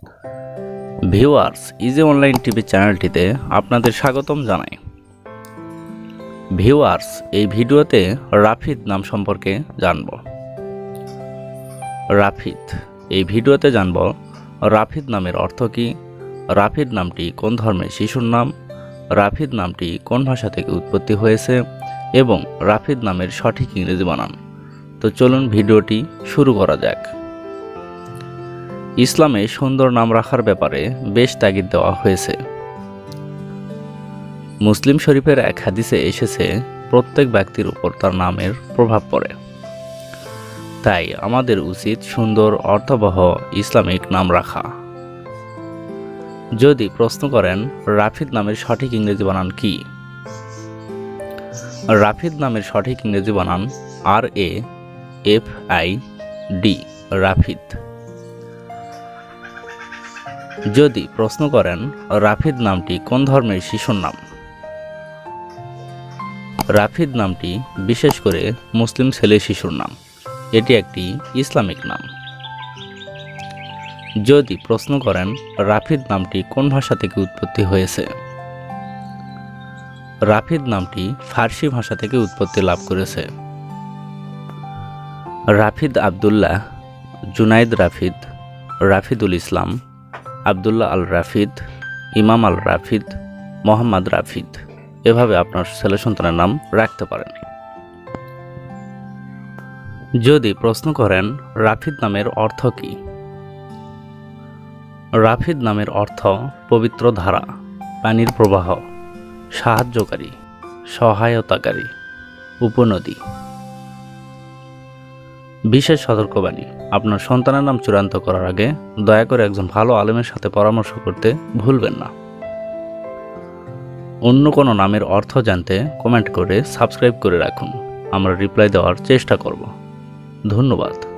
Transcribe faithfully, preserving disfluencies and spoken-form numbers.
Viewers, easy online TV চ্যানেলটিতে আপনাদের স্বাগতম জানাই। ভিউয়ার্স, এই ভিডিওতে রাফিদ নাম সম্পর্কে জানব। রাফিদ এই ভিডিওতে জানব রাফিদ নামের অর্থ কী, রাফিদ নামটি কোন ধর্মের শিশুর নাম, রাফিদ নামটি কোন ভাষা থেকে উৎপত্তি হয়েছে এবং রাফিদ নামের সঠিক ইংরেজি বানান। তো চলুন ভিডিওটি শুরু করা যাক। ইসলামে সুন্দর নাম রাখার ব্যাপারে বেশ তাগিদ দেওয়া হয়েছে। মুসলিম শরীফের এক হাদিসে এসেছে, প্রত্যেক ব্যক্তির উপর তার নামের প্রভাব পড়ে। তাই আমাদের উচিত সুন্দর অর্থবহ ইসলামিক নাম রাখা। যদি প্রশ্ন করেন রাফিদ নামের সঠিক ইংরেজি বানান কি, রাফিদ নামের সঠিক ইংরেজি বানান R A F I D, Rafid. যদি প্রশ্ন করেন রাফিদ নামটি কোন ধর্মের শিশুর নাম, রাফিদ নামটি বিশেষ করে মুসলিম ছেলে শিশুর নাম, এটি একটি ইসলামিক নাম। যদি প্রশ্ন করেন রাফিদ নামটি কোন ভাষা থেকে উৎপত্তি হয়েছে, রাফিদ নামটি ফার্সি ভাষা থেকে উৎপত্তি লাভ করেছে। রাফিদ আবদুল্লাহ, জুনাইদ রাফিদ, রাফিদুল ইসলাম, আবদুল্লাহ আল রাফিদ, ইমাম আল রাফিদ, মোহাম্মদ রাফিদ, এভাবে আপনার ছেলে সন্তানের নাম রাখতে পারেন। যদি প্রশ্ন করেন রাফিদ নামের অর্থ কী, রাফিদ নামের অর্থ পবিত্র ধারা, পানির প্রবাহ, সাহায্যকারী, সহায়তাকারী, উপনদী। বিশেষ সতর্কবাণী, আপনার সন্তানের নাম চূড়ান্ত করার আগে দয়া করে একজন ভালো আলেমের সাথে পরামর্শ করতে ভুলবেন না। অন্য কোনো নামের অর্থ জানতে কমেন্ট করে সাবস্ক্রাইব করে রাখুন, আমরা রিপ্লাই দেওয়ার চেষ্টা করব। ধন্যবাদ।